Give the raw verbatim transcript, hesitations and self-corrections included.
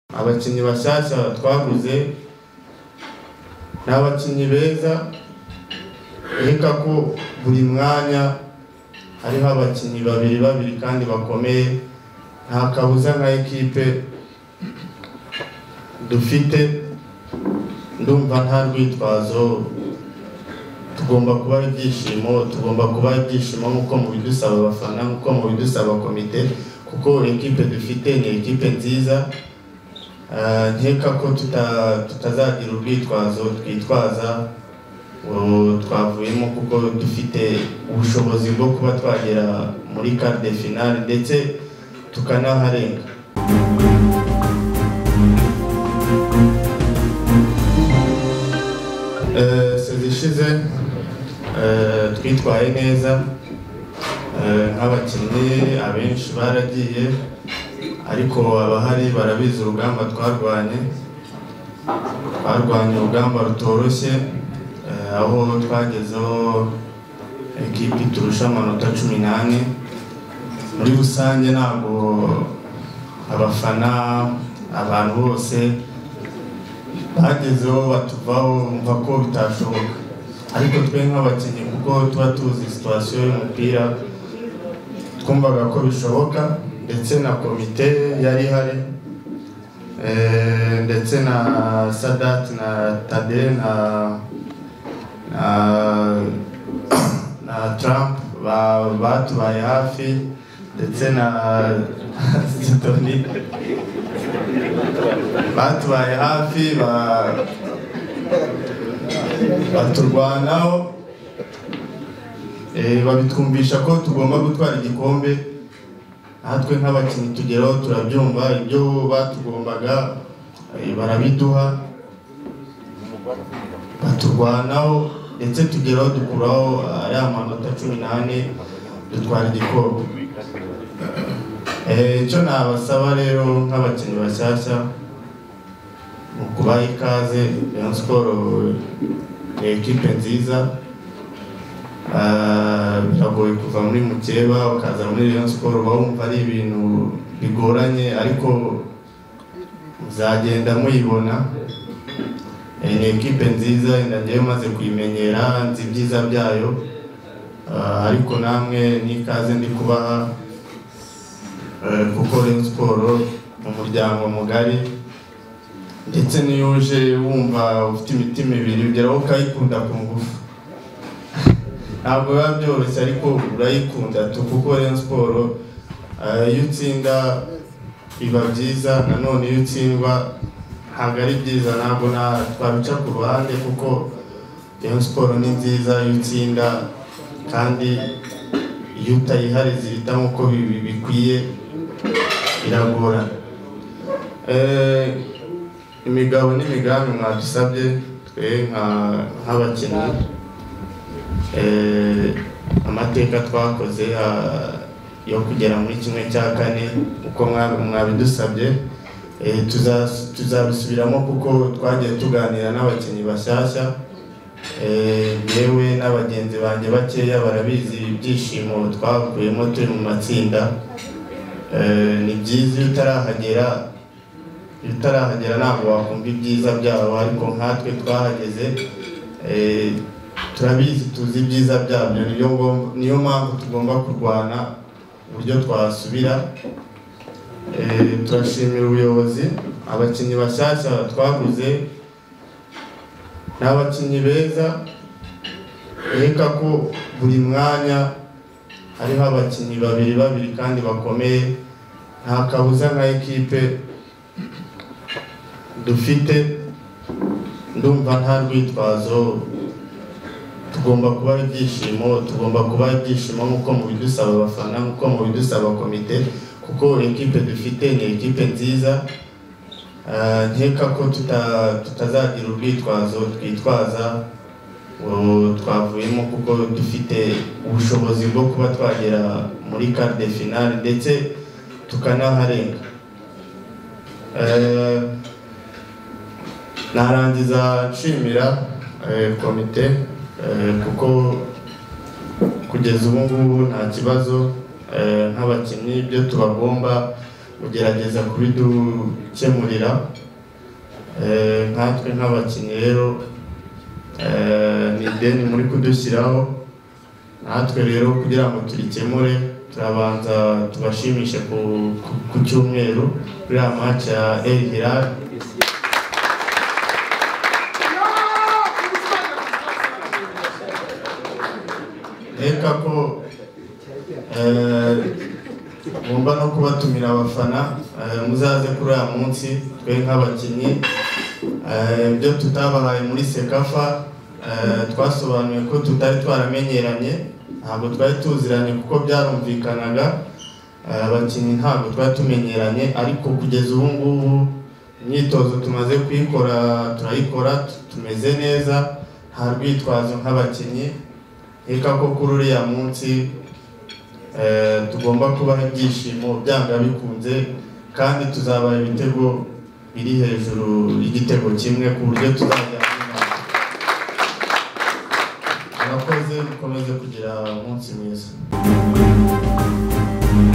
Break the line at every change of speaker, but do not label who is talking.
abakinnyi bashyashya twaguze n'abakinnyi beza, reka ko buri mwanya hariho abakinnyi babiri babiri kandi bakomeye, nta kabuza nka ekipe dufite. Ndumva nta rwitwazo, tugomba kuba ibyishimo, tugomba kuba ibyishimo nk'uko mu bidusaba abafana, nk'uko mu bidusaba komite, kuko ekipe dufite ni ekipe nziza. Nkeka ko tutazagira urwitwazo twitwaza twavuyemo, kuko dufite ubushobozi bwo kuba twagera muri quart de finale ndetse tukanaharenga. Sezishize twitwaye neza, nk'abakinnyi abenshi baragiye, ariko abahari barabizi urugamba twarwanye twarwanye urugamba rutoroshye, aho twagezeho ekipi turusha amanota cumi n'ane. Muri rusange ntabwo abafana abantu bose bagezeho batuvaho umva ko bitashoboka, ariko twe nk'abakinnyi kuko tuba tuzi situasiyo y'umupira twumvaga ko bishoboka, ndetse na komite yari ihari, ndetse na Sadat na Tade na na na Trump batubaye hafi, ndetse na Sidoni batubaye hafi baturwanaho, babitwumvisha ko tugomba gutwara igikombe. Natwe nk'abakinnyi tugeraho turabyumva, ibyo batugombaga barabiduha, baturwanaho ndetse tugeraho dukuraho ariya manota cumi n'ane dutwara igikombe. Icyo nabasaba rero nk'abakinnyi bashyashya mu kubaha ikaze. Rayon Sports ni ekipe nziza, biragoye kuva muri mukeba ukaza muri Rayon Sports bumva ari ibintu bigoranye, ariko muzagenda muyibona. Ni ekipe nziza, ndagiye maze kuyimenyera, nzi ibyiza byayo, ariko namwe n'ikaze ndi kubaha, kuko Rayon Sports mu muryango mugari, ndetse niyo uje wumva ufite imitima ibiri ugeraho ukayikunda ku ngufu. Ntabwo biba byoroshye ariko urayikunda tu, kuko Rayon Sports iyo utsinda biba byiza, nanone iyo utsindwa ntabwo ari byiza. Ntabwo twabica ku ruhande, kuko Rayon Sports ni nziza iyo utsinda, kandi iyo utayihariza ihitamo uko bikwiye biragorana. Imigabo n'imigambi mwadusabye twe nk'abakinnyi, amateka twakoze yo kugera muri kimwe cya kane uko mwabidusabye, tuzabisubiramo kuko twagiye tuganira n'abakinnyi bashyashya, yewe n'abagenzi banjye bakeya barabizi ibyishimo twakuyemo turi mu matsinda. Ni byiza iyo utarahagera iyo utarahagera ntabwo wakumva ibyiza byabo, ariko nkatwe twahageze turabizi, tuzi ibyiza byabyo. Niyo mpamvu tugomba kurwana uburyo twasubira. Turashimira ubuyobozi, abakinnyi bashyashya twaguze n'abakinnyi beza, reka ko buri mwanya hariho abakinnyi babiri babiri kandi bakomeye, nta kabuza nka ekipe dufite. Ndumva nta rwitwazo, tugomba kuba ibyishimo, tugomba kuba ibyishimo nk'uko mu bidusaba abafana, nk'uko mu bidusaba komite, kuko ekipe dufite ni ekipe nziza. Nkeka ko tutazagira urwitwazo twitwaza twavuyemo, kuko dufite ubushobozi bwo kuba twagera muri quart de finale ndetse tukanaharenga. Narangiza nshimira komite, kuko kugeza ubu ngubu nta kibazo. Nk'abakinnyi ibyo tubagomba ugerageza kubidukemurira nkatwe nk'abakinnyi rero ni ideni muri kudushyiraho natwe rero kugira ngo turikemure turabanza tubashimishe ku cyumweru kuri ya match ya El Hilal reka ko ngomba no kubatumira abafana muzaze kuri aya munsi twe nk'abakinnyi ibyo tutabahaye muri Sekafa twasobanuye ko tutari twaramenyeranye ntabwo twari tuziranye kuko byarumvikanaga abakinnyi ntabwo twari tumenyeranye ariko kugeza ubu ngubu imyitozo tumaze kuyikora turayikora tumeze neza nta rwitwazo nk'abakinnyi reka ko kuri uriya munsi tugomba kubaha ibyishimo byanga bikunze kandi tuzabaha ibitego biri hejuru y'igitego kimwe ku buryo tuzajya murakoze mukomeze kugira umunsi mwiza.